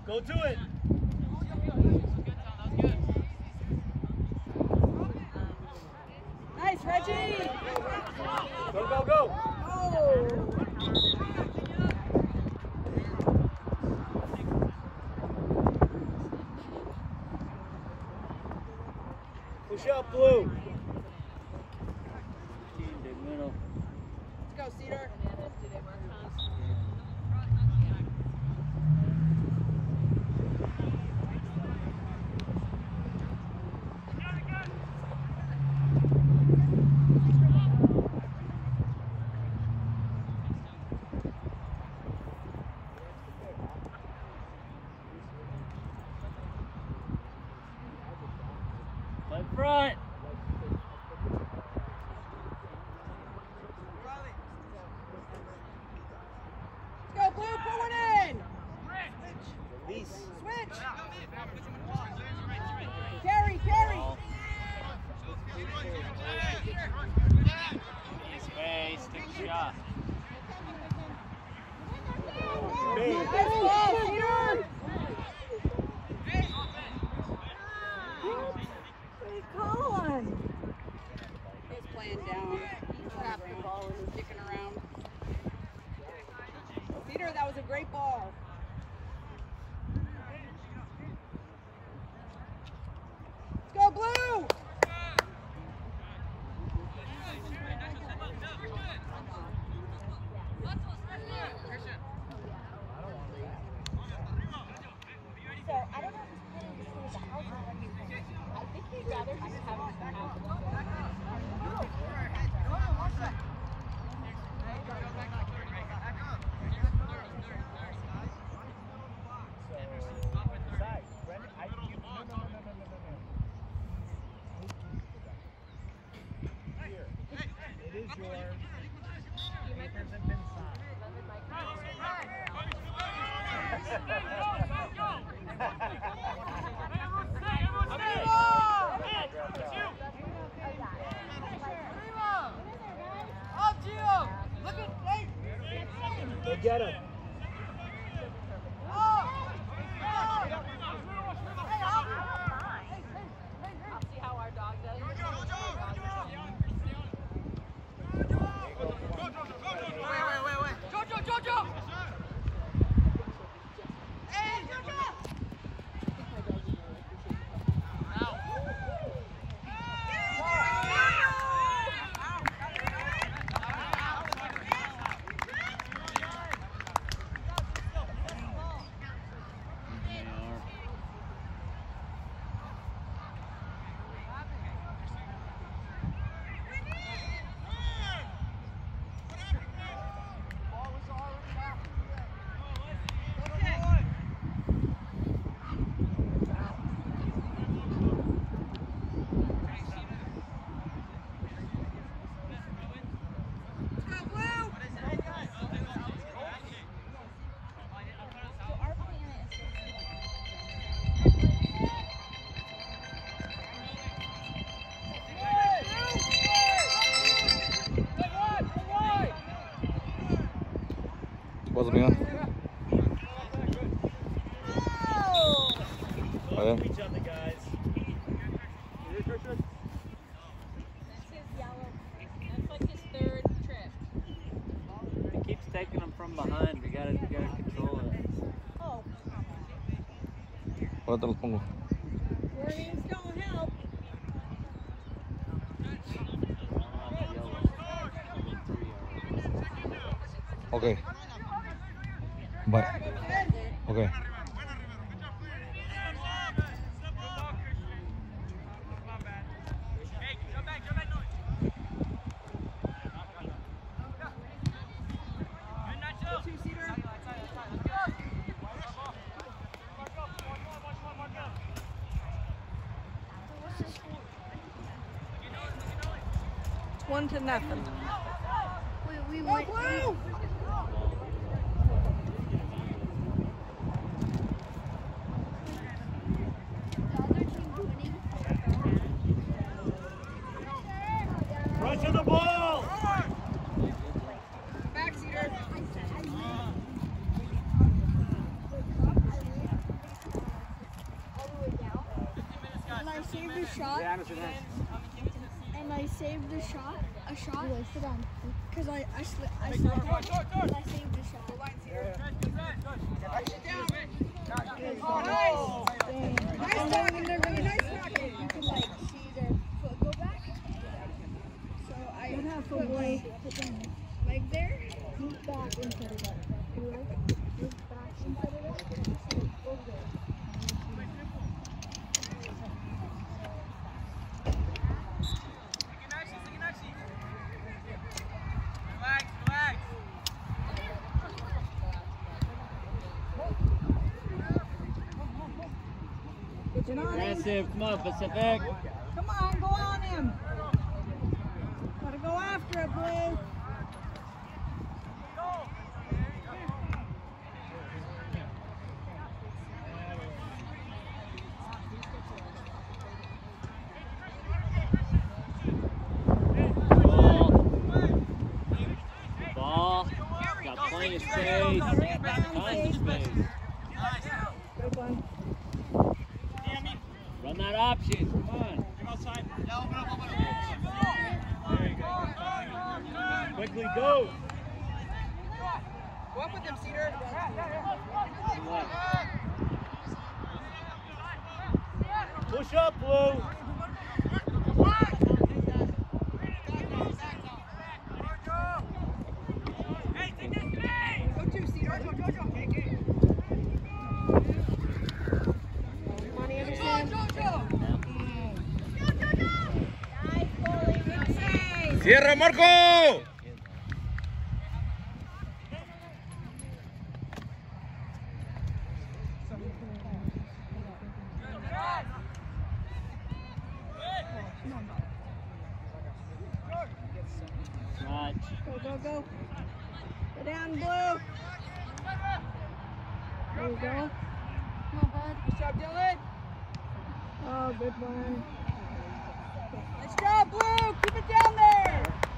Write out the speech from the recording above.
Go to it. Nice, Reggie. Go, go, go. Oh. Push up, Blue. Let's go, Cedar. Front. Go, Blue, put one in. Release. Switch. Carry, carry. Space, take a shot. Nice ball, Cedar. Colin. He's playing down. He's tapped the ball and he's kicking around. Cedar, that was a great ball. Let's go, Blue! So, I don't know if he's planning to stay at the house or what he's planning. I think he'd rather just have him come out. It is yours. It hasn't been signed. Go get him. I'll see how our dog does. Wait. Jojo! Hey, Jojo! What's it on? Each other, guys. That's his yellow. That's like his third trip. He keeps taking them from behind. We gotta control it. Oh, Ahora te los pongo. Warnings don't help. Okay. Bye. Okay. It's 1-0. we Go, Blue! Run to the ball! Back, Cedar. a shot, and I saved a shot, because I slipped, and I saved the shot. And then when they're really nice rocket, you can like see their foot go back. So I put my leg there. Move back instead of that. Move back instead of that. Aggressive, come on, Pacific. Come on, go on him. Gotta go after it, Blue. Ball. Got plenty of space. Tons of space. Good one. Run that option. Come on. Quickly go. Go up with him, Cedar. Push up, Blue. Go to Cedar. Go. ¡Cierra, Marco! Go. Go down, Blue. There you go. Come on, bud. Good job, Dylan. Oh, good one. Nice job, Blue. Keep it down there.